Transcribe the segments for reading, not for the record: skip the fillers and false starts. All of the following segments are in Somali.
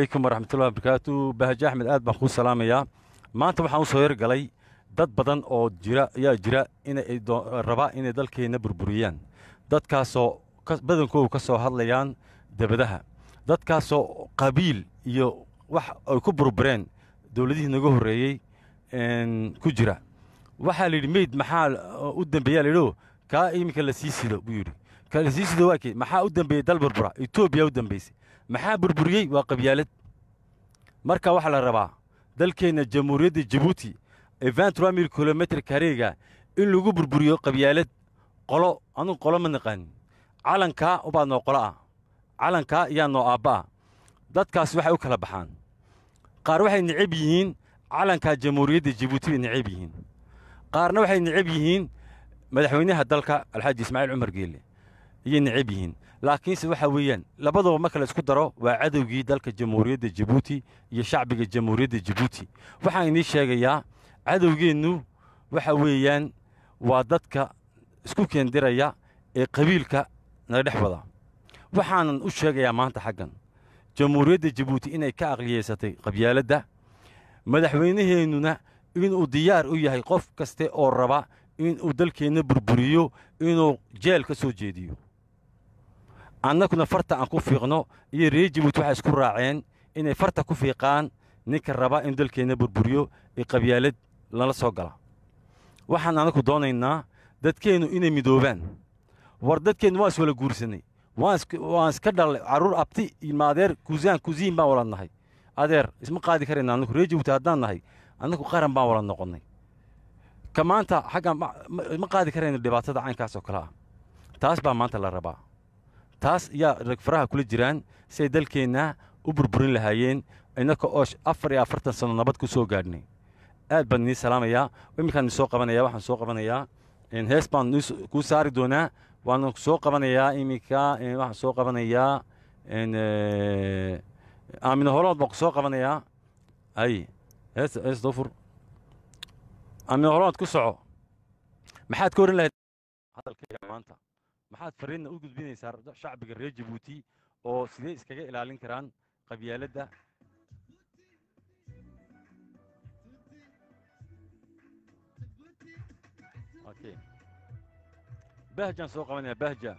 عليكم ورحمة الله وبركاته. بهجة أحمد آد بان kuu salaamayaa. maanta waxaan u soo yar galay dad badan oo jira inay rabaa inay dalkeena burburiyaan. dadkaasoo badankoodu ka soo hadlayaan debadaha. dadkaasoo qabiil iyo wax ay ku burbureen dawladihii naga horreeyey ku jira. waxaa la yidhi meyd maxaa u dambeeyaa la yidhi kaa iminka la sii sido buu yidhi. ka la sii sido waa kii maxaa u dambeeyey dal burbura Itoobiya u dambeysay. maxaa burburiyey waa qabyaalad. marka waxaa la rabaa dalkeena jamhuuriyadda Djibouti 23 kilomitir kareega in lagu burburiyo qabyaalad qolo anu qolo ma naqaan calanka u baad noo qolo ah calanka iyo noo aabba dadkaas waxay u kala baxaan qaar waxay nicib yihiin calanka jamhuuriyadda Djibouti nicib yihiin qaarna waxay nicib yihiin madaxweynaha dalka Alxaaji Ismaaciil Cumar Geelle iyo nicib yihiin laakiinse waxa weeyaan labadaba marka la isku daro waa cadowgii dalka jamhuuriyadda Djibouti iyo shacbiga jamhuuriyadda Djibouti. waxaan idin sheegayaa cadowgeennu waxa weeyaan waa dadka isku keendiraya ee qabiilka naga dhex wada. waxaanan u sheegayaa maanta xaggan jamhuuriyadda Djibouti inay ka aqliyeysatay qabyaaladda madaxweynaheennuna inuu diyaar u yahay qof kaste oo raba inuu dalkeenna burburiyo inuu jeel ka soo jeediyo. annaguna farta aan ku fiiqno iyo reer Djibouti waxay isku raaceen inay farta ku fiiqaan ninka raba in dalkeenna burburiyo ee qabyaalad lala soo gala. waxaan anagu doonaynaa dadkeennu inay midoobaan. war dadkeennu waa is wala guursanay waan iska dhalay carruur abti ilma adeer kusiin baan wala nahay adeer isma qaadi karayna anagu reer Djibouti haddaan nahay anagu qaran baan wala noqonnay ka maanta xagga ma qaadi karayno dhibaatada caynkaas oo kale ah. taas baa maanta la rabaa. taas yaa rag faraha kula jiraan si ay dalkeenna u burburin lahaayeen innaka oo 44 sano nabad ku soo gaadhnay. aad baan idin salaamayaa. iminkaan idin soo qabanayaa waxaan soo qabanayaa hees baan kuu saari doonaa waan soo qabanayaa iminka waxaan soo qabanayaa aamino holood baan ku soo qabanayaa ay hees dofur aamino holood ku soco maxaad ka oran lahayd hadalkayga maanta maxaad fariinna u gudbinaysaa shacbiga reer Djibouti oo sidee iskaga ilaalin karaan qabyaaladda okay bahjan soo qabanaya bahja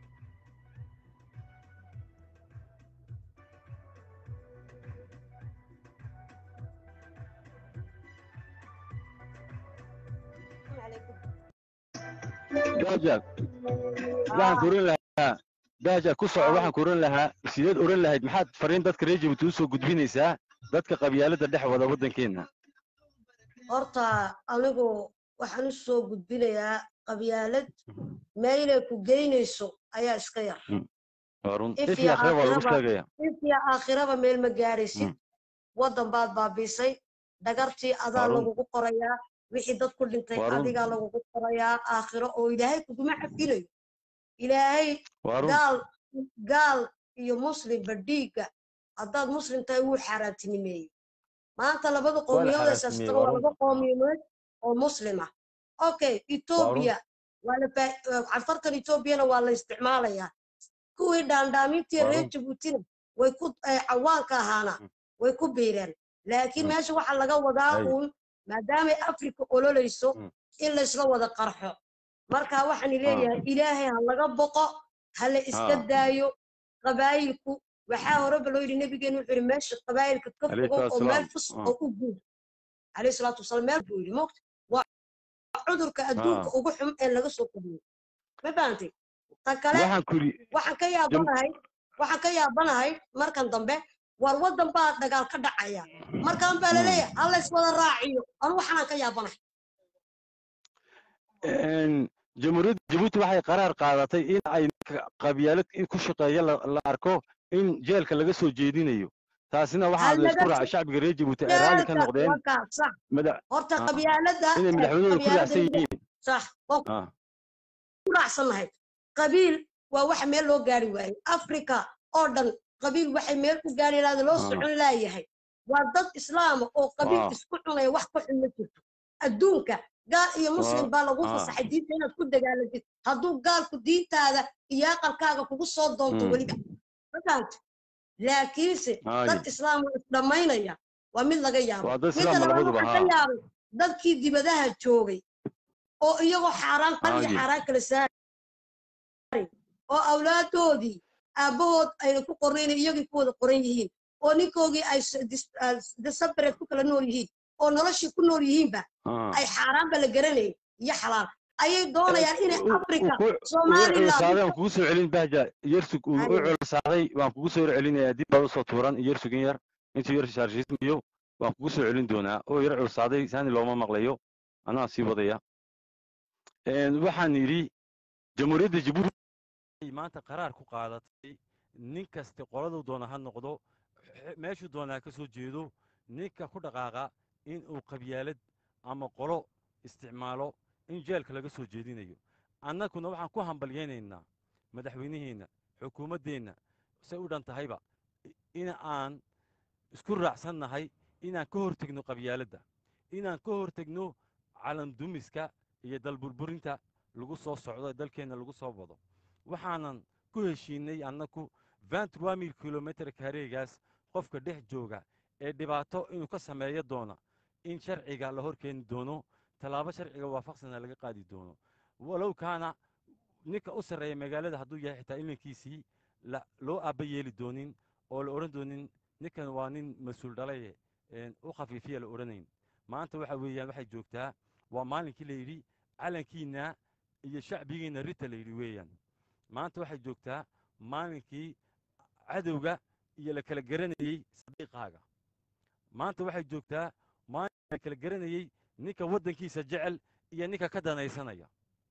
bahja waxaan kurin lahaa bahja ku soco waxaan kurin lahaa sideed oran lahayd maxaad fariin dadka reer Djibouti u soo gudbinaysaa dadka qabyaaladda dhex wada waddankeena. horta anigu waxaan u soo gudbinayaa qabyaalad meelay ku geynayso ayaa iska yar ifya aakhiraba meel ma gaaraysid waddan baad baabiisay dhagartii adaa lagugu qorayaa wixii dad ku dhintay adigaa lagugu qorayaa aakhiro oo ilaahay kuguma cafinayo. ilaahay gaal iyo muslimba dhiigga haddaad muslim tahay wuu xaaraantinimeeyey. maanta labada qowmiyood ee saastaba waa laba qowmiyood oo muslim ah. okay Ethiopia carfartan Ethiopiana waa la isticmaalayaa. kuwii dhaandhaamintii reer Djiboutina way ku cawaanka ahaana way ku biireen laakiin meesha waxa laga wadaa uun maadaama Afrika ololayso in la isla wada qarxo. marka waxaan leeyahay ilaahay ha laga boqo ha la iska daayo qabaayilku waxaa horeba loo yidhi nabigeenu wuxuu yidhi meesha qabaayilka ka fogo oo meel fus oo u guud alayhi salaatu wasalaam meel buu yidhi moogta waa cudurka adduunka ugu xun ee laga soo qabiyo ma fahamtay. ta kale waxaan ka yaabanahay markan dambe war waddan baa dagaal ka dhacaya markaan baa laleeyahay ha la iswada raaciyo anu waxaan ka yaabanahay. jamhuuriyadda Djibouti waxay qaraar qaadatay in ay qabyaalad ku shaqeeyo la arko in jeelka laga soo jeedinayo. taasina waxaa la isku raacay shacbiga reer Djibouti ay raali ka noqdeen horta qabyaaladda inay madaxweynuhu ku raacsan yihiin sax ku raacsanahay. qabiil waa wax meel loo gaari waayey Afrika oo dhan qabiil waxay meel ku gaari lahayd loo socon laayahay. waa dad islaam oo qabiil isku cunaya wax ku xun ma jirto adduunka. gaal iyo muslim baa lagu fasaxay diinta inaad ku dagaalantid hadduu gaalku diintaada iyo aqalkaaga kugu soo doonto weliba ma fahamtay laakiinse dad هاي islaam oo isdhammaynaya waa mid laga yaabo وهذا midda السلام labaad لبضوا waxaan ka بها yaabay dadkii dibadaha joogay oo iyagoo xaaraan qal iyo هاي xaaraan kala saari oo awlaadoodii aabbahood ayna ku qornayn iyagii ku wada qoran yihiin oo ninkoogii ay separate ku kala nool yihiin oo noloshii ku nool yihiinba ay xaaraanba la garanayay iyo xalaal ayay doonayaan inay africa وعلى somaliland صادي وكوسو علين بهجة يرسك وعلى صادي وكوسو علين يا دي بعض صوتوران يرسك ير أنت يرس شارجيت ميو وكوسو علين دونا أو يرعى صادي ثاني لو ما مغليو أنا أسيب وضيع waxaan yidhi jamhuuriyadda jabuuti maanta qaraar ku qaadatay nin kasta qoladuu doona ha noqdo meeshuu doonaa ka soo jeedo ninka ku dhaqaaqa in uu qabyaalad ama qolo isticmaalo in jeelka laga soo jeedinayo annaguna waxaan ku hambalyaynaynaa madaxweynaheenna xukuumaddeenna say u dhan tahayba in aan isku raacsannahay inaan ka hortegno qabyaaladda inaan ka hortegno calandumiska iyo dalburburinta lagu soo socdo dalkeenna lagu soo wado waxaanan ku heshiinay annagu 23 kilomitir kareegaas qofka dhex jooga ee dhibaato inuu ka sameeyo doona in sharciga la hor keeni doono tallaabo sharciga waafaqsana laga qaadi doono walow kaana ninka u sarreeya magaalada hadduu yahay xitaa ilinkiisii loo aabba yeeli doonin oo la odhan doonin ninkan waa nin mas-uul dhalaye u khafiifiya la odhanayn maanta waxa weeyaan waxay joogtaa waa maalinkii la yidhi calankiinna iyo shacbigiinna rita la yidhi weeyaan maanta waxay joogtaa maalinkii cadowga iyo la kala garanayey sadiiqaaga maanta waxay joogtaa maalinkii la kala garanayey ninka waddankiisa jecel iyo ninka ka danaysanaya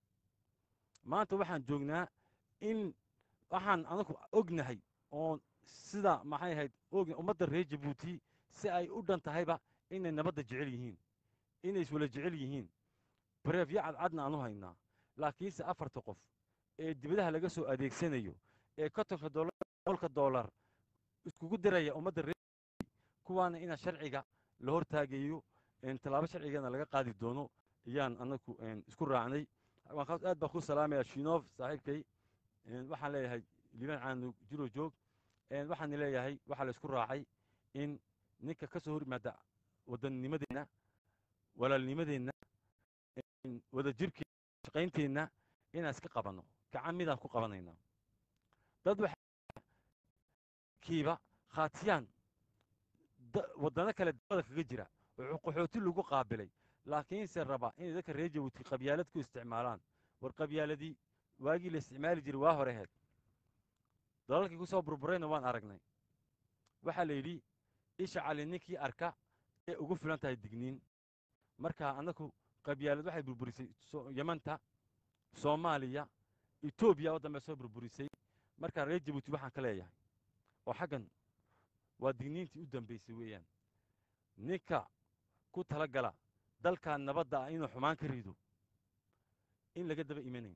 maanta waxaan joognaa in waxaan anagu ognahay oon sida maxay ahayd ummadda reer jabuuti si ay u dhan tahayba inay nabadda jecel yihiin inay iswala jecel yihiin bareefyo cadcadna aanu haynaa laakiinse afarta qof ee dibadaha laga soo adeegsanayo ee kontonka dollar iskugu diraya ummadda reer kuwaana inaa sharciga la hor taagayo tallaabo sharcigana laga qaadi doono ayaan anagu isku raacnay aad baan ku salaamaya shinoof saaxiibkay waxaan leeyahay liban caanu jiro joog waxaan leeyahay waxaa la isku raacay in ninka ka soo hor yimaada waddannimadeenna walaalnimadeenna wada jirkeena shaqaynteenna inaan iska qabanno gacan midaan ku qabanaynaa dad waxkiiba khaatiyaan waddano kale dabada kaga jira oo qaxooti lagu qaabilay laakiinse raba inay dadka reer jabuuti qabyaalad ku isticmaalaan war qabyaaladii waagii la isticmaali jiray waa hore ahayd dalalkii ku soo burburayna waan aragnay waxaa la yidhi isha cali ninkii arka ee ugu filan tahay digniin marka annagu qabyaalad waxay burburisay yamanta soomaaliya etoobiya oo dambe soo burburisay marka reer jabuuti waxaan ka leeyahay oo xaggan waa digniintii u dambaysay weeyaan ninka ku tala gala dalkan nabadda ah inuu xumaan ka rido in laga daba imanayn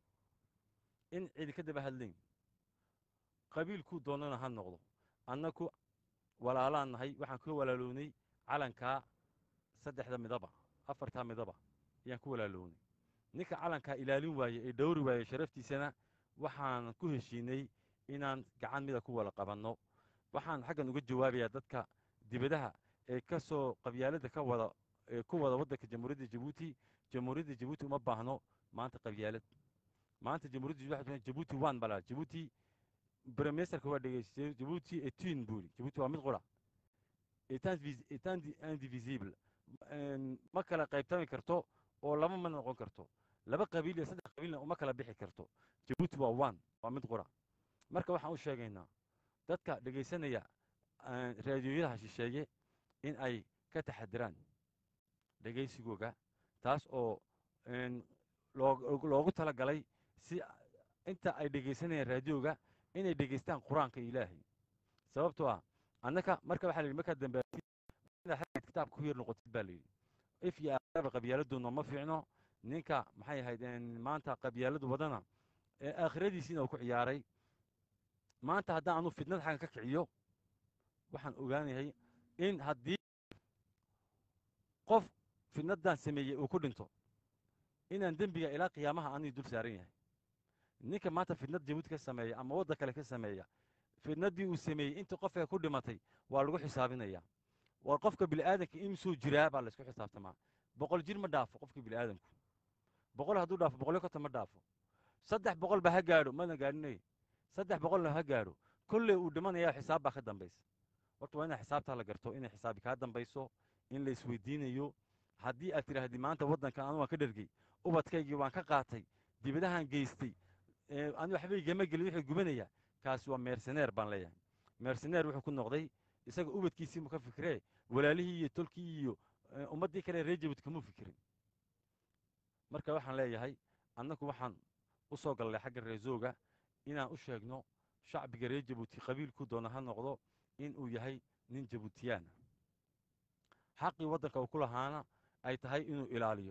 in cidi ka daba hadlayn qabiilkuu doonana ha noqdo annagu walaalaan nahay waxaan ka walaalownay calankaa saddexda midaba afartaa midaba ayaan ku walaalownay ninka calankaa ilaalin waaye ee dhowri waaye sharaftiisana waxaan ku heshiinay inaan gacan mida ku wala qabanno waxaan xaggan uga jawaabayaa dadka dibadaha ee ka soo qabyaaladda ku wada waddanka jamhuuriyadda jabuuti uma baahno maanta qabyaalad maanta jamhuuriyadda jabuuti waan balaa jabuuti brimesterka waa dhegaystay jabuuti etin buuli jabuuti waa mid qura etan indivisible ma kala qaybtami karto oo laba ma noqon karto laba qabiil iyo saddex qabiilna uma kala bixi karto jabuuti waa mid qura marka waxaan u sheegaynaa dadka dhegaysanaya raadiyoyadaha shisheeye in ay ka taxadiraan dhegaysigooga taas oo loogu tala galay si inta ay dhegaysanayaan raadiyoga inay dhegaystaan qur-aanka ilaahay sababtoo ah annaka marka waxaa la yidhi markaa dambaatid inaad xagga kitaabka ku yar noqotid baa la yidhi if iyo aaaba qabyaaladuna ma fiicno ninka maxay ahayd maanta qabyaaladu wadana ee aakhiradiisiina uu ku ciyaaray maanta haddaan anu fidnad xaggan ka kiciyo waxaan ogaanahay in haddii qof fidnadan sameeyey uu ku dhinto inaan dembiga ilaa qiyaamaha anii dul saaran yahay ninka maanta fidnad jabuuti ka sameeya ama waddan kale ka sameeya fidnaddii uu sameeyey inta qof ee ku dhimatay waa lagu xisaabinayaa war qofka bini'aadanka imsuu jiraa baa laysku xisaabtamaa 100 jir ma dhaafo qofka bini'aadanku 100 hadduu dhaafo 100 ma dhaafo 300 ba ha gaadho mana gaadhinay 300 ha gaadho kolley uu dhimanayaa xisaab baa ka dambaysa horta waa inay xisaabtaa la garto inay xisaabi kaa dambayso in la isweydiinayo haddii aad tidhaahdii maanta waddankan anu waan ka dhergey ubadkaygii waan ka qaatay dibadahan geystay ani waxba igama gelin wuxuu gubanaya kaasi waa merceneer baan leeyahay merceneer wuxuu ku noqday isaga ubadkiisii mu ka fikiree walaalihii iyo tolkii iyo ummaddii kale reer jabuuti kamuu fikirin marka waxaan leeyahay annagu waxaan u soo gallay xagga reesooga inaan u sheegno shacbiga reer jabuuti qabiilku doona ha noqdo inuu yahay nin jabuutiyaana xaqii waddanka uu ku lahaana ay tahay inuu ilaaliyo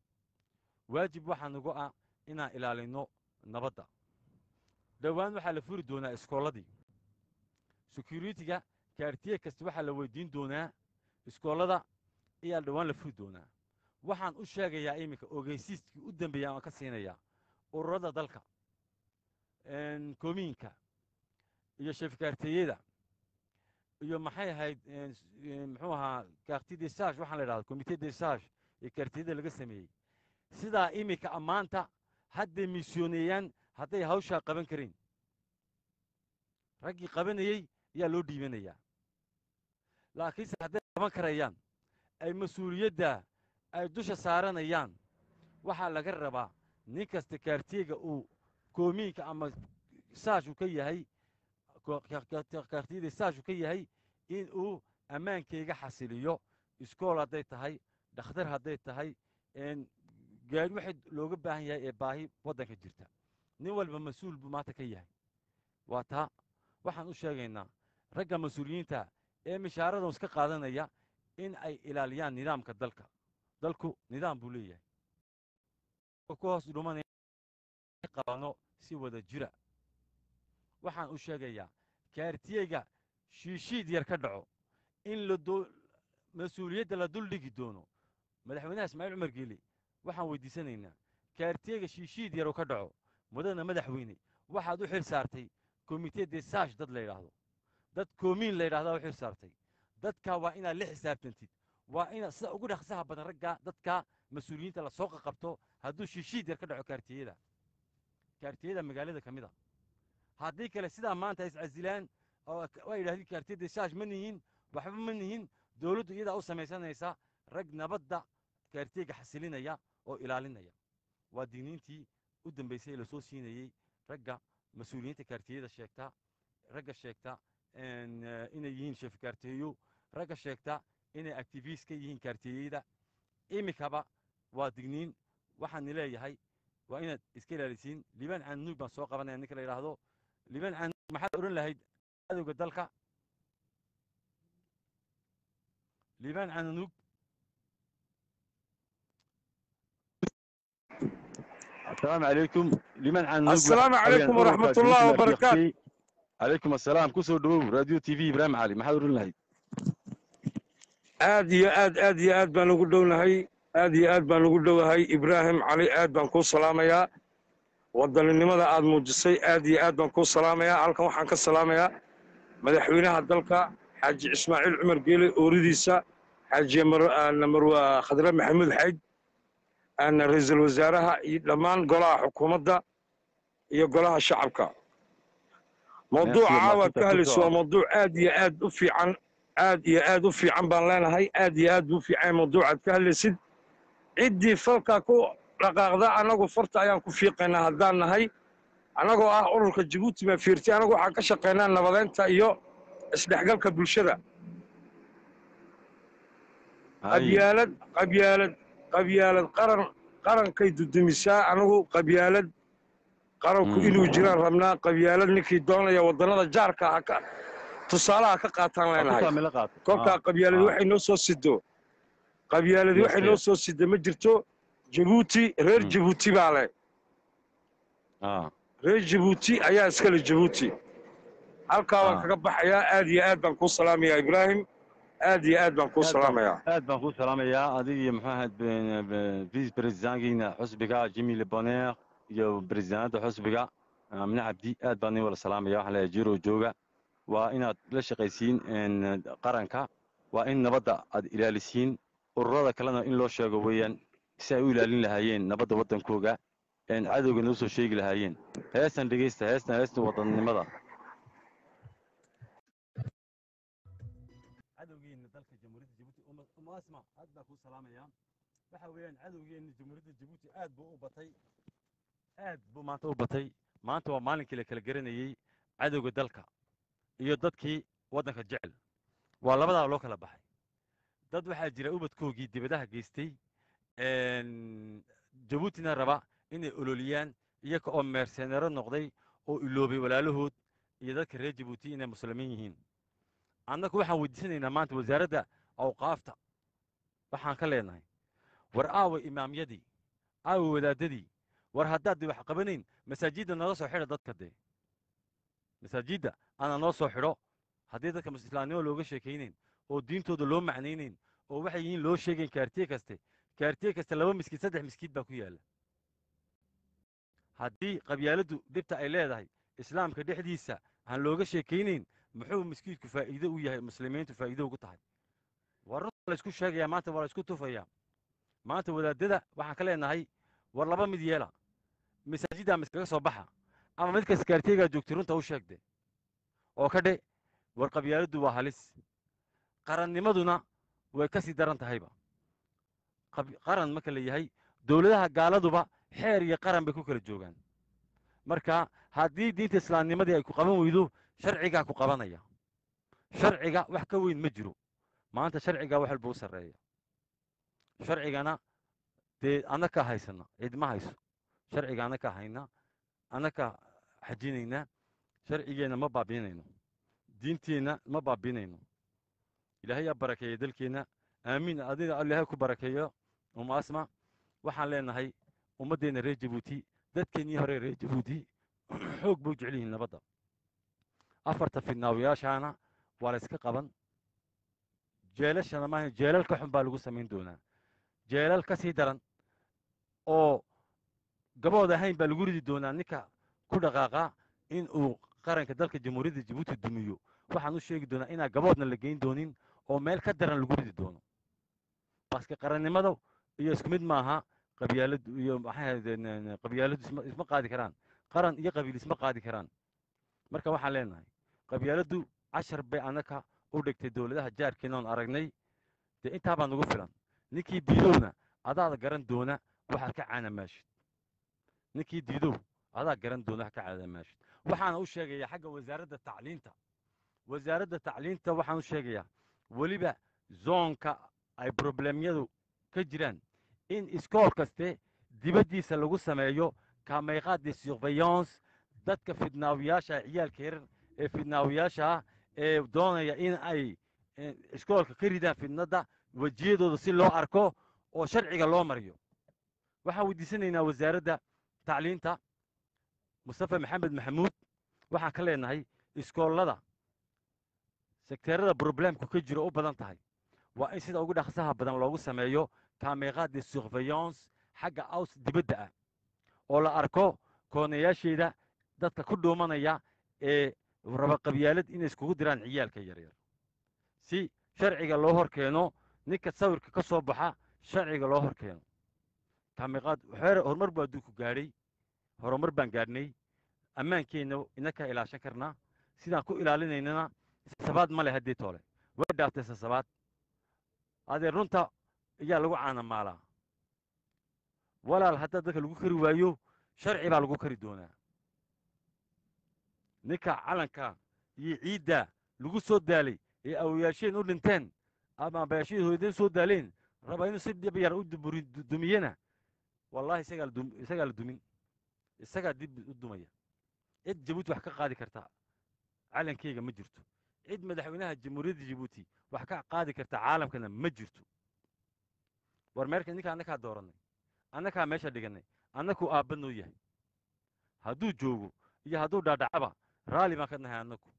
waajib waxaa nagu ah inaan ilaalino nabadda dhowaan waxaa la furi doonaa iskoolladii securitiga kaartiye kasta waxaa la weydiin doonaa iskoollada ayaa dhowaan la furi doonaa waxaan u sheegayaa iminka ogeysiiskii u dambeeya aan ka siinayaa ururada dalka koomiinka iyo shefkaartiyada iyo maxay ahayd muxuu ahaa kaarti desage waxaan la idhahda comité desage ee kaartiyada laga sameeyey sidaa iminka ammaanta hadday misyoneeyaan hadday hawshaa qaban karin raggii qabanayey ayaa loo dhiibanayaa laakiinse hadday qaban karayaan ay mas-uuliyadda ay dusha saaranayaan waxaa laga rabaa nin kasta kaartiyega uu koomiinka ama saashu ka yahay kaartiyada saashu ka yahay in uu ammaankayga xasiliyo iskool hadday tahay dhakhtar hadday tahay gaari waxay looga baahan yahay ee baahi waddanka jirta nin walba mas-uul buu maanta ka yahay waa taa waxaan u sheegaynaa ragga mas-uuliyiinta ee mishaaradan iska qaadanaya in ay ilaaliyaan nidaamka dalku nidaam buu leeyahay ku hoos dhumanaya qabano si wada jira waxaan u sheegayaa kaartiyega shiishiid yar ka dhaco in mas-uuliyadda la duldhigi doono madaxweynaha ismaaciil cumar geeli waxaan weydiisanaynaa kaartiyega shiishiid yaroo ka dhaco mudana madaxweyne waxaad u xil saartay comité desage dad la yidhaahdo dad koomiin la yidhahdaa u xil saartay dadkaa waa inaad la xisaabtantid waa inaad sida ugu dhaqsaha badan ragga dadka mas-uuliyiinta la soo qaqabto hadduu shiishiid yar ka dhaco kaartiyada magaalada ka mid a haddii kale sidaa maanta ay iscasilaan oo waa yidhahdeen kaartiya desage ma nihin waxba ma nihin dowladdu iyadaa u samaysanaysa rag nabadda kaartiyega xasilinaya oo ilaalinaya waa digniintii u dambaysay ee lasoo siinayey ragga mas-uuliyiinta kaartiyada sheegta ragga sheegta inay yihiin shef kaartiyeyo ragga sheegta inay activist ka yihiin kaartiyeyda iminkaba waa digniin waxaan leeyahay waa inaad iska ilaalisiin liibaan canuug baan soo qabanaya ninka la yidhaahdo liibaan canuug maxaad odhan lahayd cadowga dalka liibaan canuug السلام عليكم لمن عن السلام عليكم ورحمة الله وبركاته. عليكم السلام كسر دو راديو تي في إبراهيم علي ما حد يقول لهي آد بان نقول له هاي آد بان نقول له هاي إبراهيم علي آد بان كو سلام يا وضل النمذا آد مجسي آد بان كو سلام يا على كم حنك السلام يا مدحوينها الدلكة حاج إسماعيل عمر قيلي أوريديسا حاج نمر خضراء محمود حاج أن رئيس الوزراء لمان قلها حكومة يقولها الشعب موضوع عاود كهلس وموضوع آد وفي عن آد وفي عن بان هاي آد وفي عن موضوع كهلس عدي فلكا كو لقاقدا أنا فرت أيام كفيقنا هدان هاي أنا أورك جيبوتي ما فيرتي أنا حق شقينا نبضين تأيو إصلاح قلك بالشدة قبيالة قرن كيدو دمساء أنا قبيالة قرن كإنو جيران رمنا قبيالة نكي دونا يا ودنا جاركا هكا تصالح كقاتان لنا هاي كوكا قبيالة وحي نوصو سيدو قبيالة وحي نوصو سيدو مجرتو جيبوتي رير جيبوتي بالي رير جيبوتي أيا اسكال جيبوتي halkaa waan kaga baxayaa aad iyo aad baan kuu salaamayaa ibraahim aad iyo aad baan kuu salaamayaa aad baan kuu salaamayaa adiga muxuu ahayd vice presidentkiina xusbiga jimmy leboneer iyo presidenta xusbiga amine cabdi aad baan nin wala salaamaya waxaan leeyahay jiro jooga waa inaad la shaqaysiin qaranka waa in nabadda aad ilaalisiin ururada kalena in loo sheego weeyaan si ay u ilaalin lahaayeen nabadda waddankooga cadowga noo soo sheegi lahaayeen heestan dhegaysta heestan wadannimada cadowgeena dalka jamhuuriyadda jabuuti uma asma aad baa kuu salaamayaa waxa weeyaan cadowgeena jamhuuriyadda jabuuti aad buu maanta u batay maanta waa maalinkii la kala garanayey cadowga dalka iyo dadkii waddanka jecel waa labadaa loo kala baxay dad waxaa jira ubadkoogii dibadaha geystay jabuutina raba inay ololiyaan iyaga oo meerseneero noqday oo iloobay walaalahood iyo dadka reer jabuuti inay muslimiin yihiin annagu waxaan weydiisanaynaa maanta wasaaradda awqaafta waxaan ka leenahay war aaway imaamyadii aaway wadaadadii war haddaad wax qabanayn masaajidda nooga soo xidha dadka dee masaajidda ana noo soo xidho haddii dadka islaamnimo looga sheekaynayn oo diintooda loo macnaynayn oo waxay yihiin loo sheegayn kaartiye kaste 2 miskiid 3 miskiid baa ku yaalla haddii qabyaaladdu dhibta ay leedahay islaamka dhexdiisa aan looga sheekaynayn muxuu miskiidku faa'iido u yahay muslimiintu faa'iido ugu tahay war runta la isku sheegayaa maanta waa la isku tufayaa maanta wadaadada waxaan ka leenahay war laba mid yeela masaajiddaa miskaga soo baxa ama mid kas kaartiyegaa joogtay runta u sheegde oo ka dhe war qabyaaladdu waa halis qarannimaduna way ka sii daran tahayba qaran marka la yahay dowladaha gaaladuba xeer iyo qaran bay ku kala joogaan marka haddii diinta islaamnimadii ay ku qaban weydo sharcigaa ku qabanaya sharciga wax ka weyn ma jiro maanta sharcigaa wax walba u sarreeya sharcigana dee annaka haysana cid ma hayso sharciga annaka hayna annaka xajinayna sharcigeenna ma baabiinayno diinteenna ma baabiinayno ilaahay yaa barakeeya dalkeenna aamiin adiga ilaahay ku barakeeyo asma waxaan leenahay ummaddeenna reer jabuuti dadkeennii hore reer jabuuti xoog bay u jecel yihiin nabadda afarta fidnaawiyaashaana waa la iska qaban jeelashana maaha jeelal ka xun baa lagu samayn doonaa jeelal ka sii daran oo gabood ahayn baa lagu ridi doonaa ninka ku dhaqaaqa in uu qaranka dalka jamhuuriyadda jabuuti dumiyo waxaan u sheegi doonaa inaan gaboodna la geyn doonin oo meel ka daran lagu ridi doono baske qarannimada iyo isku mid maaha qabyaaladu iyo qabyaaladu isma qaadi karaan qaran iyo qabiil isma qaadi karaan marka waxaan leenahay qabyaaladu cashar bay annaka u dhigtay dowladaha jaarkeena oon aragnay dee intaa baa nagu filan ninkii diidowna adaada garan doona waxaad ka caanamaashid ninkii diidow adaa garan doona wax ka caanamaashid waxaana u sheegayaa xagga wasaaradda tacliinta waxaan u sheegayaa weliba zoonka ay problemyadu ka jiraan in iskool kaste dibaddiisa lagu sameeyo kamayqaad de surveillance dadka fidnaawiyaasha ciyaalka yarar ee fidnaawiyaasha ee doonaya in ay iskoolka ka ridaan fidnadda wejiyadooda si loo arko oo sharciga loo mariyo waxaan weydiisanaynaa wasaaradda tacliinta mustafa maxamed maxamuud waxaan ka leenahay iskoollada sekteerada problemku ka jiro u badan tahay waa in sida ugu dhaqsaha badan loogu sameeyo kameeqaad de surveillance xagga aws dibadda ah oo la arko koonayaasheeda dadka ku dhuumanaya ee raba qabyaalad inay iskugu diraan ciyaalka yaryar si sharciga loo hor keeno ninka sawirka ka soo baxa sharciga loo hor keeno kameeqaad horumar buu adduunku gaadhay horumar baan gaadhnay ammaankeenna inakaa ilaashan karnaa sidaan ku ilaalinaynana sasabaad ma leh haddii toole way dhaaftay sasabaad adee runta ayaa lagu caanamaalaa walaal haddaa dadka lagu kari waayo sharci baa lagu kari doonaa ninka calanka iyo ciidda lagu soo daalay ee awoyaasheen u dhinteen ama abayaashadii hooyadeen soo daaleen raba inuu si dhib yar u dumiyena wallaahi isagaa la dumin isagaa dib u dumaya cid jabuuti wax ka qaadi karta calankeyga ma jirto cid madaxweynaha jamhuuriyadda jabuuti wax ka qaadi karta caalamkana ma jirto war meerka ninka annakaa doorannay annakaa meesha dhigannay annakuu aabba noo yahay hadduu joogo iyo hadduu dhaadhacaba raalli baan ka nahay annaku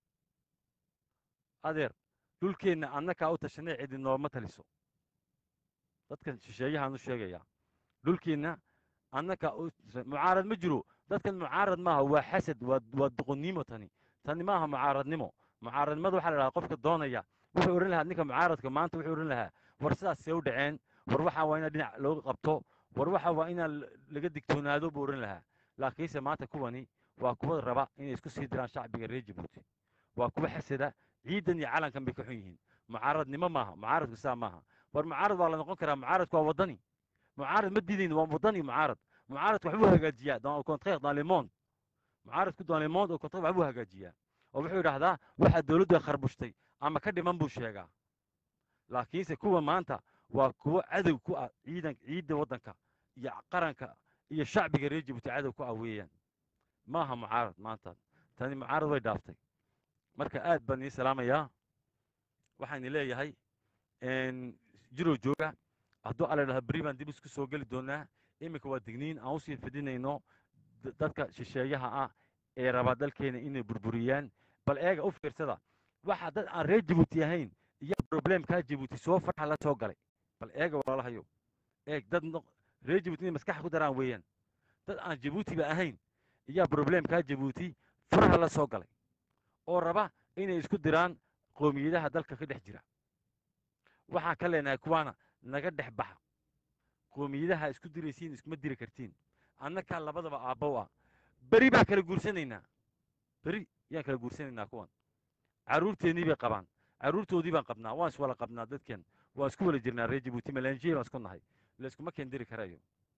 adeer dhulkeenna annakaa u tashanay cidi nooma taliso dadkan shisheeyahaan u sheegayaa dhulkeenna annakaa mucaarad ma jiro dadkan mucaarad maaha waa xasad waa doqonnimo tani maaha mucaaradnimo mucaaradnimada waxaa la dhahaa qofka doonaya wuxuu oran lahaa ninka mucaaradka maanta wuxuu oran lahaa war sidaasee u dhaceen war waxaa waa inaa dhinac looga qabto war waxa waa inaa laga digtoonaado buu oran lahaa laakiinse maanta kuwani waa kuwa raba inay isku sii diraan shacbiga reer jabuuti waa kuwa xasada ciidan iyo calankan bay ka xun yihiin mucaaradnimo maaha mucaaradku saa maaha war mucaarad waa la noqon karaa mucaaradku waa wadani mucaarad ma diidayno waa wadani mucaaradku waxbuu hagaajiyaa dans le contraire dans le monde mucaaradku dans le monde au contraire waxbuu hagaajiyaa oo wuxuu yidhaahdaa waxaa dowladdu kharbushtay ama ka dhiman buu sheegaa laakiinse kuwa maanta waa kuwo cadow ku ah ciidda waddanka iyo qaranka iyo shacbiga reer jabuuti cadow ku ah weeyaan maaha mucaarad maanta tani mucaarad way dhaaftay marka aad baan ii salaamayaa waxaan leeyahay jirow jooga hadduu alla dhaha beri baan dib isku soo geli doonaa iminka waa digniin aan usii fidinayno dadka shisheeyaha ah ee rabaa dalkeena inay burburiyaan bal eega u fiirsada waxa dad aan reer jabuuti ahayn iyo problemkaa jabuuti soo farxa la soo galay bal eega walaalahayo eeg dad reer jabuuti inay maskaxa ku daraan weeyaan dad aan jabuutiba ahayn iyo problemkaa jabuuti faraha la soo galay oo raba inay isku diraan qoomiyadaha dalka ka dhex jira waxaan ka leenahay kuwaana naga dhex baxa qoomiyadaha isku diraysiin iskuma diri kartiin annakaa labadaba aabbow ah beri baan kala guursanaynaa beri yaan kala guursanaynaa kuwan carruurteennii bay qabaan carruurtoodii baan qabnaa waan iswala qabnaa dadkeen waan isku wala jirnaa reer jabuuti malanjiye baan isku nahay layskuma keendiri karayo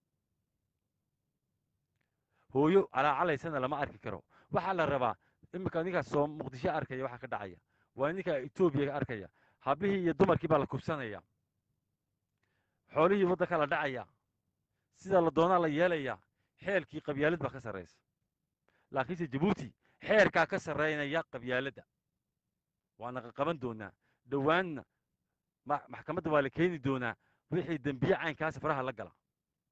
hooyo calaacalaysana lama arki karo waxaa la rabaa iminka ninkaas soo muqdisho arkaya waxaa ka dhacaya waa ninka etoobiya arkaya hablihii iyo dumarkii baa la kubsanaya xoolihii waddanka la dhacaya sida la doonaa la yeelaya xeelkii qabyaalad baa ka sarraysa laakiinse jabuuti xeerkaa ka sarraynaya qabyaaladda waana qaban doonaa dhowaanna maxkamadda waa la keeni doonaa wixii dembiye caynkaasi faraha la gala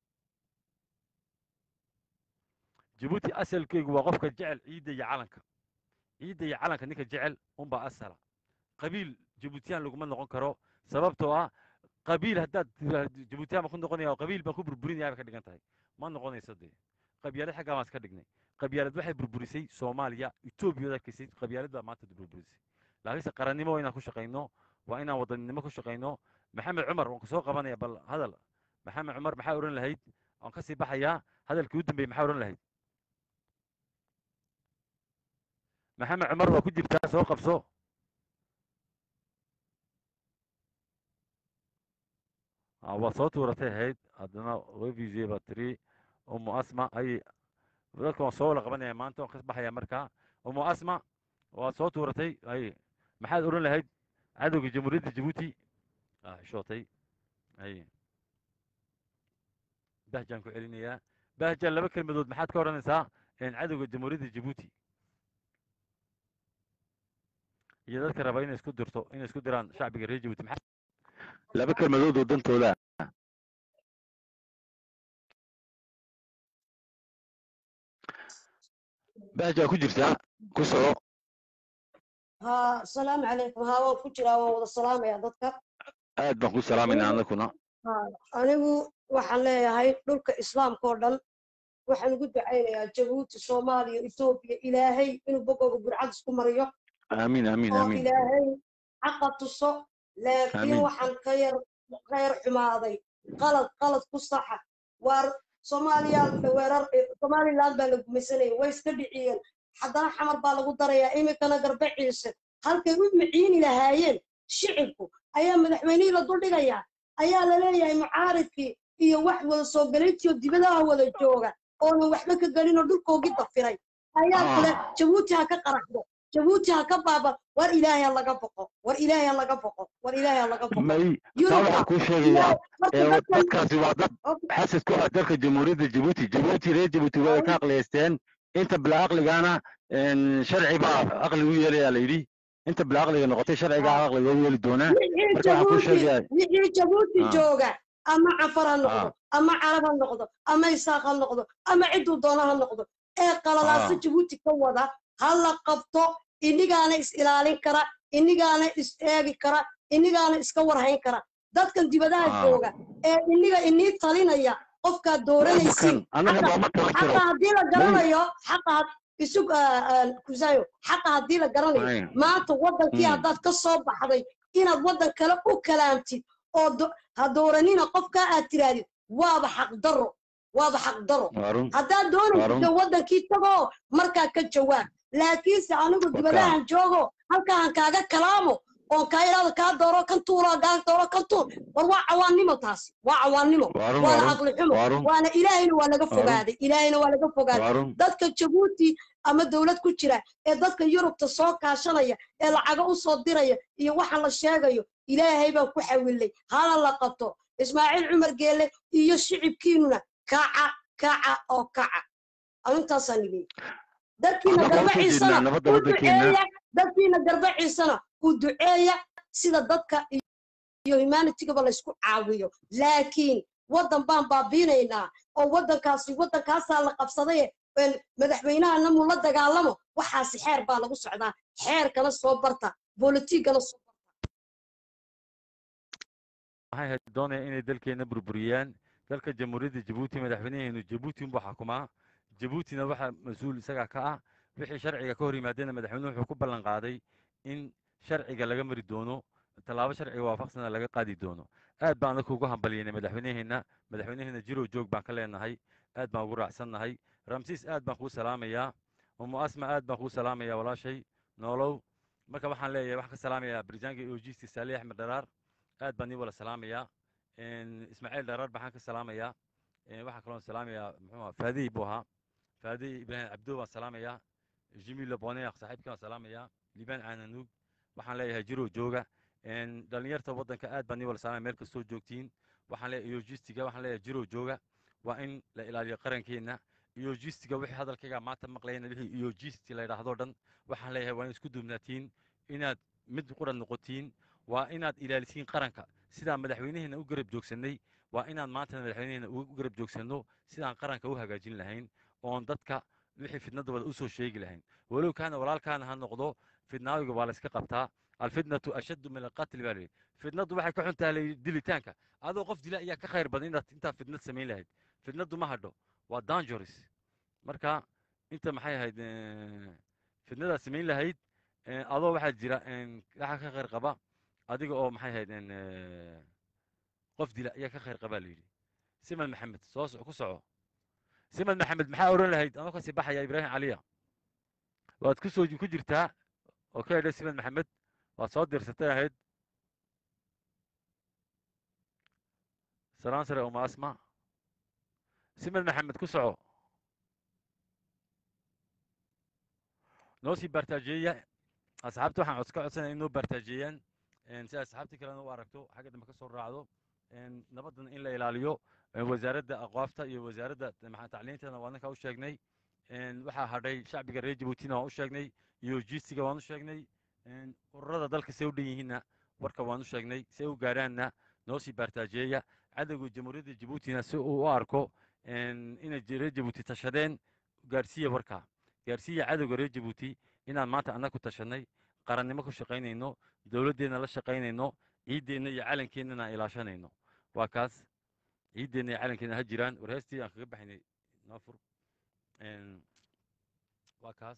jabuuti asalkeygu waa qofka jecel ciidda iyo calanka ninka jecel unbaa asala qabiil jabuutiyaan laguma noqon karo sababtoo ah qabiil haddaad jabuutiyaan baan ku noqonaya qabiil baan ku burburinaya bay ka dhigan tahay ma noqonayso dee qabyaalad xaggaa baan iska dhignay qabyaalad waxay burburisay soomaaliya etoobiya arkisay qabyaalad baa maanta burburisay laakiinse qarannimo waa inaan ku shaqayno waa inaan wadannimo ku shaqayno maxamed cumar waan kusoo qabanaya bal hadal maxamed cumar maxaa odhan lahayd waan kasii baxayaa hadalkii u dambeeyey maxaa odhan lahayd maxamed cumar waa ku jirtaa soo qabso waa soo tuuratay ahayd haddana wevise baa tiri umu asma ay dadka waan soo wala qabanaya maanta waan kas baxaya markaa umu asma waa soo tuuratay ay maxaad odhan lahayd cadowga jamhuuriyadda jabuuti xishootay ay bahjaan ku celinayaa bahjaan laba kelmadood maxaad ka odhanaysaa cadowga jamhuuriyadda jabuuti iyo dadka raba inay isku diraan shacbiga reer jabuuti laba kelmadood oo dantooda bahjaa ku jirtaa ku soo ها السلام عليكم ها وان كجرا وان ودا سلامaya dadka aad baan ku salaamayna annaguna anigu waxaan leeyahay dhulka islaamka oo dhan waxaan ugu ducaynayaa jabuuti soomaaliya etoobiya ilaahay inuu bogooga burcad isku mariyo amiin amiin amiin ilaahay xaqa tuso laakiin waxaan ka yar xumaaday qalad ku saxa war soomaaliya weerar somaliland baa la gumaysanayay way iska dhiciyeen haddana xamar baa lagu darayaa iminkana garbaciise halkay u maciini lahaayeen shicibku ayaa madaxweynihii la duldhigayaa ayaa la leeyahay mucaaridkii iyo wax wada soo galintiyo dibadaha wada jooga oonan waxba ka gelinoo dhulkoogii dafiray ayaa kale jabuuti ha ka qaraxdo jabuuti ha ka baaba war ilaahay ha laga boqo war ilaahay ha laga boqo war ilaahay ha laga boqo waxaan kuu sheegayaa dadkaasi waa dad xasad ku ah dalka jamhuuriyadda jabuuti reer jabuuti way ka aqliyeysteen inta bila aqligana sharci baa aqli u yeelayaa la yidhi inta bila aqliga noqotay sharcigaa aqli loo yeeli doonaa marka waxaan kuu sheegayaa wixii jabuuti jooga ama cafar ha noqdo ama carab ha noqdo ama isaaq ha noqdo ama cidduu doono ha noqdo ee qalalaasa jabuuti ka wada ha la qabto inigaana is ilaalin kara inigaana is eegi kara inigaana iska warhayn kara dadkan dibadaha jooga ee iniga inii talinaya qofkaad dooranaysiin xaqa haddii la garanayo xaqa isug kusayo xaqa haddii la garanayo maanta waddankii haddaad ka soo baxday inaad waddan kale u kalaantid oo ha dooranina qofkaa aad tirahdid waaba xaqdarro haddaad doonaysid waddankii tagoo markaa ka jawaab laakiinse anigu dibadahan joogo halkaan kaaga kalaamo oo ka ilaada ka dooro kan tuuro gaa dooro kan tuur war waa cawaannimo taasi waa cawaannimo waa aqli xumo waana ilaahayna waa laga fogaaday dadka Djibouti ama dawlad ku jira ee dadka Yurubta soo kaashanaya ee lacaga u soo diraya iyo waxa la sheegayo ilaahay baa ku xawilay hala la qabto Ismaaciil Cumar Geele iyo shicibkiinuna kaca oo kaca arintaasaan idin dadkiina garba ciisana u duceeya sida dadka iyo humanity-ga la isku caawiyo laakiin waddan baan baabiinaynaa oo waddankaasaa la qabsaday madaxweynahana mu la dagaalamo waxaasi xeer baa lagu socdaa xeerkana soo barta bolotigana soo waxay doonayaan inay dalkeena burburiyaan dalka jamhuuriyadda Djibouti madaxweynaheenu Djibouti buu xukumaa Djiboutina waxa mas'uul isaga ka ah wixii sharciga ka hor yimaadeen madaxweynuhu wuxuu ku ballan qaaday in sharciga laga mari doono talaabo sharciga waafaqsan laga qaadi doono aad baan ugu hambalyeynay madaxweynaheena jiro joog baan ka leenahay aad baan ugu raacsanahay Ramsis aad baan ku salaamayaa Asma aad baan ku salaamayaa walaashay noolow marka waxaan leeyahay wax ka salaamayaa barjaanka OGC Salih Ahmed Daraar aad baan wala salaamayaa Ismaaciil Daraar baan ka salaamayaa waxa kale oo salaamayaa muxuu Faadi Buha Faadi Ibrahim Abdou baan salaamayaa Jimmy Leboney saaxiibkana salaamayaa Liban Aananug waxaan leeyahay jiro jooga dhalinyarta waddanka aad baan wala salaamayaa meel kastoo joogtiin waxaan leeyahay logistiga waxaan leeyahay jiro jooga waa in la ilaaliyo qarankeena logistiga wixii hadalkayga maanta maqlayna wixii logistic la yiraahdo dhan waxaan leeyahay waa in isku duubnaatiin inaad mid quran noqotiin waa inaad ilaalisiin qaranka sida madaxweynaheena u garab joogsanay waa inaad maanta madaxweynaheena u garab joogsano sidaan qaranka u hagaajin lahayn oon dadka wixii fidnadooda u soo sheegi lahayn walow kaana walaalkaana ha noqdo fidnaawiga waa la iska qabtaa alfitnatu ashaddu min alqatl baa fidnadu waxay ka xuntahay dilitaanka adoo qof dila ayaa ka khayr badan inaad intaa fidnad samayn lahayd fidnadu ma hadho waa dangerous marka inta maxay ahayd fidnada samayn lahayd adoo waxaa jira waxa ka khayr qaba adiga oo maxay ahayd qof dila ayaa ka khayr qaba leeyahay Siman Maxamed soo ku soco Siman Maxamed maxaa oran lahayd anoo ka sii baxaya Ibrahim Caliya waad ku soo ku jirtaa oo ka yidhi Siman Maxamed waad soo dirsatay ahayd salaan sare uma asma Siman Maxamed ku soco noo sii bartaajiya asxaabta waxaan codka codsanay inuu bartaajiyaan si asxaabta kalena u aragto xagga dambe ka soo raacdo nabadan in la ilaaliyo wasaaradda aqoofta iyo wasaaradda tacliintana waa ninka u sheegnay waxaa hadhay shacbiga reer Djibouti waan u sheegnay iyo jiisiga waan u sheegnay ururada dalka say u dhan yihiinna warka waan u sheegnay say u gaaraanna noo sii bartaajiya cadowga jamhuuriyadda Djiboutina si uu u arko inay reer Djibouti tashadeen gaarsiiya warka gaarsiiya cadowga reer Djibouti inaan maanta annaga ku tashanay qarannimo ku shaqaynayno dawladdeena la shaqaynayno ciideena iyo calankeena ilaashanayno waa kaas ciideena iyo calankeena ha jiraan warheestii aan kaga baxaynay noofur waa kaas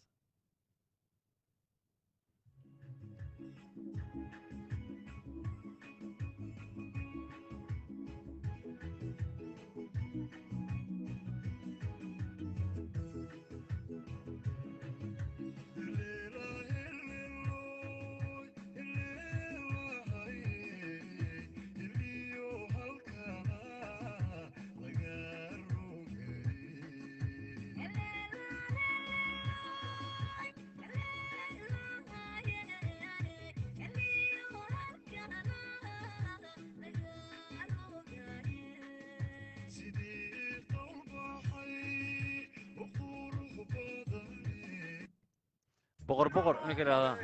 boqor ninka yiraahdaa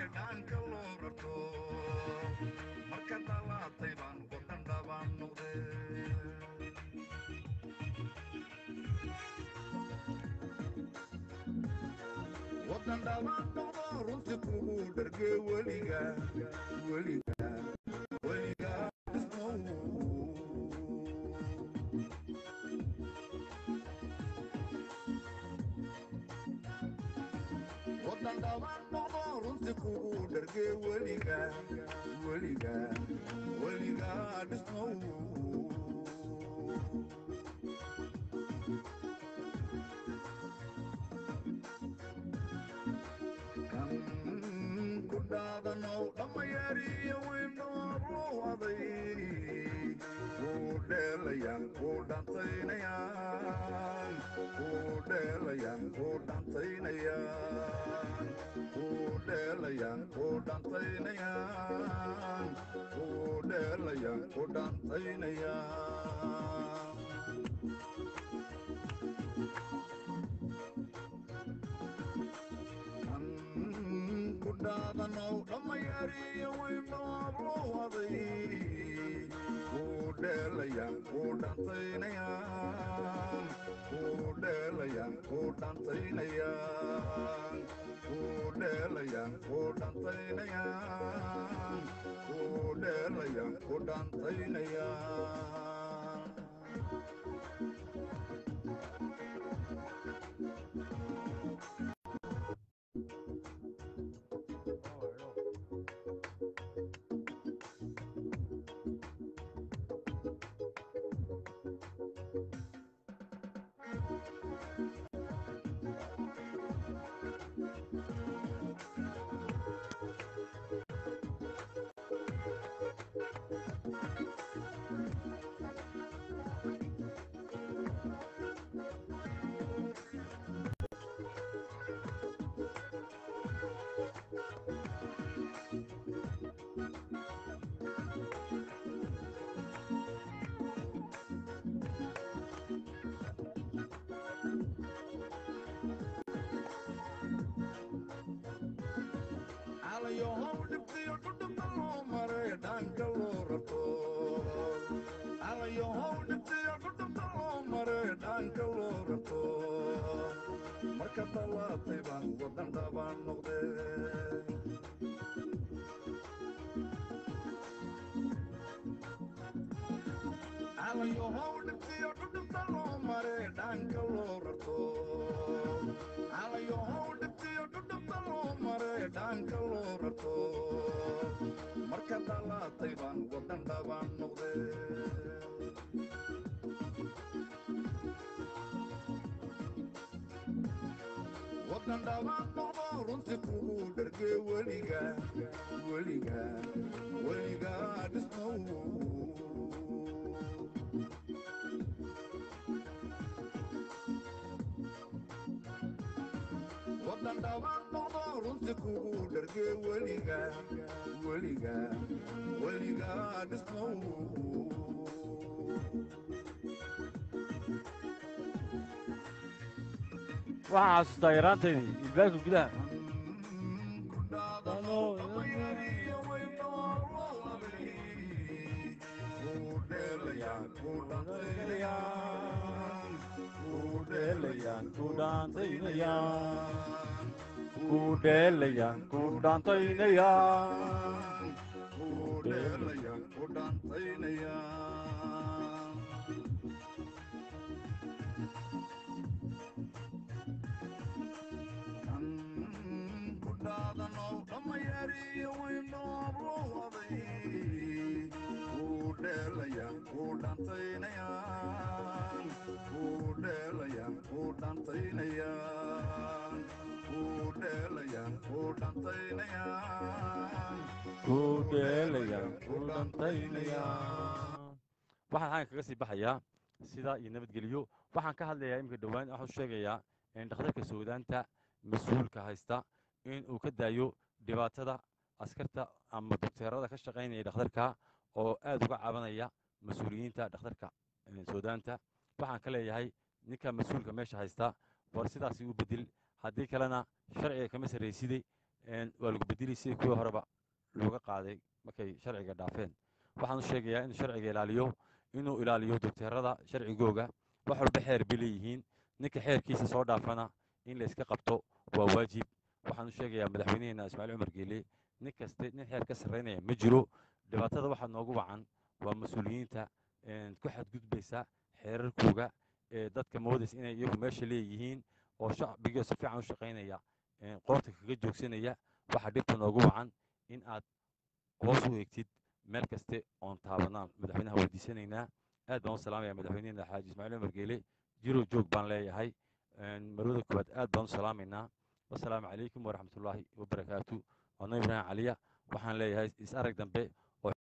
wadan dhamaan noqdo runti kugu dharge weliga dhaban noqdo runti kugu dharge weliga weliga weliga dhismow kan ku dhaadanow dhammayaariyo weyndhooruwaday wuu dheelayaan wuu dhantaynayaan wuu dheelayaan wuu dhantaynayaan wuu dheelayaan wuu dhantaynayaan wuu dheelayaan wuu dhantaynayaan ku dhaadanow dhammayaariyo weyndhooruwaday wuu dheelayaan wuu dhantaynayaan wuu dheelayaan wuu dhantaynayaan wuu dheelayaan wuu dhantaynayaan wuu dheelayaan wuu dhantaynayaan alayohow dhibtiyo dhudhubta loo maray dhaanka loo rato alayohow dhibtiyo dhudhubta loo maray dhaanka loo rato marka tallaatay baan waddan dhabaan noqde alayohow dhibtiyo dhudhubta loo maray dhaanka loo rato alayohow dhibtiyo dhudhubta loo maray dhaanka loo rato marka tallaatay baan waddan dhabaan noqde waddan dhabaan noqdo runti kugu dharge weliga weliga weliga dhismow waddan dhabaan noqdo runti kugu dharge weliga weliga weliga dhismow waxaan xasuustaa yaraantaydii ilbaabka gudaha ku dhaadano dhammayaariyo weyndhooruwaday wuu dheelayaan wuu dhantaynayaan wuu dheelayaan ku dhaantaynayaan ku dheelayaan ku dhaantaynayaan wuu dheelayaan wuu dhantaynayaan ku dhaadanow dhammayaariyo weyndhooruwaday wuu dheelayaan wuu dhantaynayaan wuu dheelayaan wuu dhantaynayaan wuu dheelayaan wuu dhantaynayaan ku dheelayaan ku dhaantaynayaan waxaan xagan kaga sii baxayaa sidaa iyo nabadgelyo waxaan ka hadlayaa iminka dhowaan waxaan sheegayaa in dhakhtarka suudaanta mas-uulka haysta in uu ka daayo dhibaatada askarta ama dokteerada ka shaqaynaya dhakhtarka oo aad uga cabanaya mas-uuliyiinta dhakhtarka suudaanta waxaan ka leeyahay ninka mas-uulka meesha haysta war sidaasi u bedel haddii kalena sharciga kama sarraysiday waa lagu bedeli sidii kuwii horeba looga qaaday markay sharciga dhaafeen waxaan u sheegayaa inuu sharciga ilaaliyo inuu ilaaliyo dokteerada sharcigooga wax walba xeer bay leeyihiin ninka xeerkiisa soo dhaafana in la iska qabto waa waajib waxaan u sheegayaa madaxweynaheena ismaaciil cumar geele nin kaste nin xeer ka sarreynaya ma jiro dhibaatada waxaa noogu wacan waa mas-uuliyiinta ku xadgudbaysa xeerarkooga ee dadka moodaysa inay iyagu meesha leeyihiin oo shacbiga si fiican u shaqaynaya qoorta kaga joogsanaya waxa dhibta noogu wacan in aad hoos u eegtid meel kaste oon taabanaan madaxweynaha weydiisanaynaa aad baan u salaamaya madaxweyneena xaaji ismaaciil cumar geele jirow joog baan leeyahay marwada koowaad aad baan u salaamaynaa wasalaamu calaykum waraxmatullaahi wabarakaatu waa nabi ibraahim caliya waxaan leeyahay is arag dambe